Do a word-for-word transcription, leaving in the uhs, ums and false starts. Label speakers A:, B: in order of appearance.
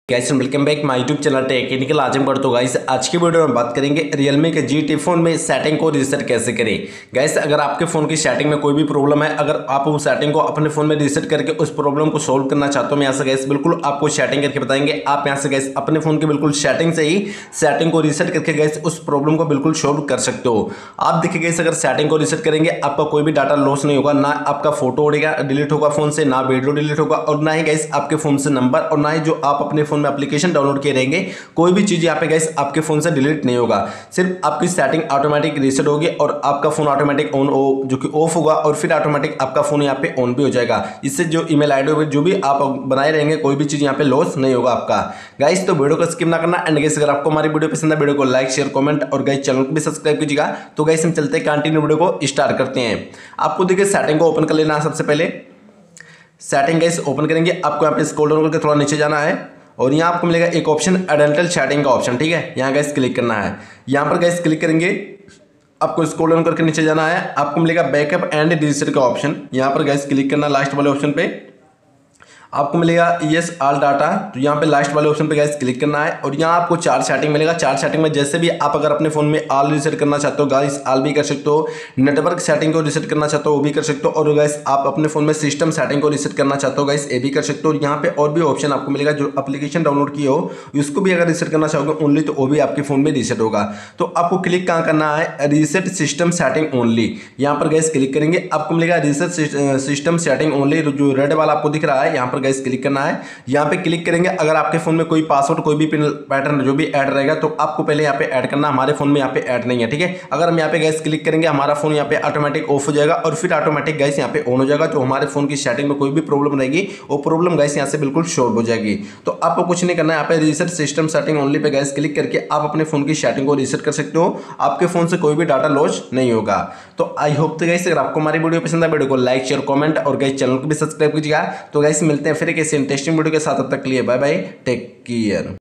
A: Guys welcome back my YouTube channel Technical. आज हम बढ़ते हो गाइस आज की वीडियो में बात करेंगे Realme के जी टी फोन में सेटिंग को रीसेट कैसे करें। गाइस अगर आपके फोन की सेटिंग में कोई भी प्रॉब्लम है, अगर आप उस सेटिंग को अपने फोन में रीसेट करके उस प्रॉब्लम को सोल्व करना चाहते हो, मैं यहाँ से गाइस बिल्कुल आपको सेटिंग करके बताएंगे। आप यहाँ से गाइस अपने फोन की बिल्कुल सेटिंग से ही सेटिंग को रीसेट करके गाइस उस प्रॉब्लम को बिल्कुल सोल्व कर सकते हो। आप देखिए गाइस अगर सेटिंग को रीसेट करेंगे आपका कोई भी डाटा लॉस नहीं होगा, ना आपका फोटो उड़ेगा डिलीट होगा फोन से, ना वीडियो डिलीट होगा, और ना ही गाइस आपके फोन से नंबर और ना ही जो आप अपने फोन में एप्लीकेशन डाउनलोड किए रहेंगे कोई भी चीज यहाँ पे गाइस आपके फोन से डिलीट नहीं होगा। सिर्फ आपकी सेटिंग ऑटोमेटिक रीसेट होगी और आपका फोन ऑटोमेटिक ऑन जो कि ऑफ होगा, और फिर ऑटोमेटिक आपका फोन यहाँ पे ऑन भी हो जाएगा। इससे जो ईमेल आईडी होगी जो भी आप बनाए रहेंगे कोई भी चीज यहाँ पे लॉस नहीं होगा आपका। गाइस तो वीडियो को स्किप ना करना। एंड गाइस अगर आपको हमारी वीडियो पसंद है वीडियो को लाइक शेयर कमेंट और गाइस चैनल को भी सब्सक्राइब कीजिएगा। तो गाइस हम चलते हैं कंटिन्यू वीडियो को स्टार्ट करते हैं। आपको देखिए सेटिंग को ओपन कर लेना है। सबसे पहले सेटिंग गाइस ओपन करेंगे, आपको यहाँ पे स्क्रॉल डाउन करके थोड़ा नीचे जाना है और यहाँ आपको मिलेगा एक ऑप्शन एडेंटल सेटिंग का ऑप्शन, ठीक है। यहाँ गाइस क्लिक करना है। यहाँ पर गाइस क्लिक करेंगे, आपको स्क्रॉल डाउन करके नीचे जाना है, आपको मिलेगा बैकअप एंड रीसेट का ऑप्शन। यहाँ पर गाइस क्लिक करना लास्ट वाले ऑप्शन पे, आपको मिलेगा यस ऑल डाटा। तो यहाँ पे लास्ट वाले ऑप्शन पे गाइस क्लिक करना है और यहाँ आपको चार सेटिंग मिलेगा। चार सेटिंग में जैसे भी आप अगर अपने फोन में ऑल रीसेट करना चाहते हो गाइस ऑल भी कर सकते हो, नेटवर्क सेटिंग को रीसेट करना चाहते हो वो भी कर सकते हो, और गाइस आप अपने फोन में सिस्टम सेटिंग को रीसेट करना चाहते हो गाइस ये भी कर सकते हो। यहाँ पे और भी ऑप्शन आपको मिलेगा, जो एप्लीकेशन डाउनलोड किए हो उसको भी अगर रीसेट करना चाहोगे ओनली तो वो भी आपके फोन में रीसेट होगा। तो आपको क्लिक कहाँ करना है, रीसेट सिस्टम सेटिंग ओनली। यहाँ पर गाइस क्लिक करेंगे, आपको मिलेगा रीसेट सिस्टम सेटिंग ओनली, जो रेड वाला आपको दिख रहा है यहाँ पर गाइस क्लिक करना है। यहाँ पे क्लिक करेंगे, अगर आपके फोन में कोई पासवर्ड कोई भी पिन पैटर्न जो भी ऐड रहेगा तो आपको पहले यहाँ पे ऐड करना, हमारे फोन में यहाँ पे ऐड नहीं है, ठीक है। अगर हम यहाँ पे गाइस क्लिक करेंगे हमारा फोन यहाँ पे ऑटोमेटिक ऑफ हो जाएगा और फिर ऑटोमेटिक गाइस यहाँ पे ऑन हो जाएगा। जो हमारे फोन की सेटिंग में कोई भी प्रॉब्लम रहेगी वो प्रॉब्लम गाइस यहाँ से बिल्कुल सॉल्व हो जाएगी। तो आपको कुछ नहीं करना है, यहाँ पे रीसेट सिस्टम सेटिंग ओनली पे गाइस क्लिक करके आप अपने फोन की सेटिंग को रीसेट कर सकते हो। आपके फोन से कोई भी डाटा लॉस नहीं होगा। तो आई होप तो गाइस अगर आपको हमारी वीडियो पसंद है वीडियो को लाइक शेयर कमेंट और गाइस चैनल को भी सब्सक्राइब कीजिएगा। तो गाइस मिलते हैं फिर किसी इंटरेस्टिंग वीडियो के साथ, तब तक के लिए बाय बाय, टेक केयर।